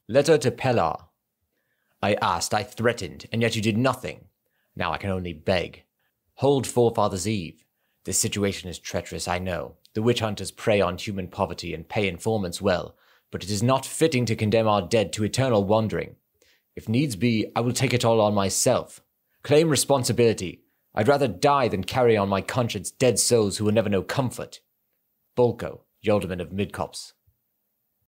Letter to Pellar. I asked, I threatened, and yet you did nothing. Now I can only beg. Hold Forefathers' Eve. This situation is treacherous, I know. The witch hunters prey on human poverty and pay informants well, but it is not fitting to condemn our dead to eternal wandering. If needs be, I will take it all on myself. Claim responsibility. I'd rather die than carry on my conscience dead souls who will never know comfort. Bolko, the alderman of Midcopse.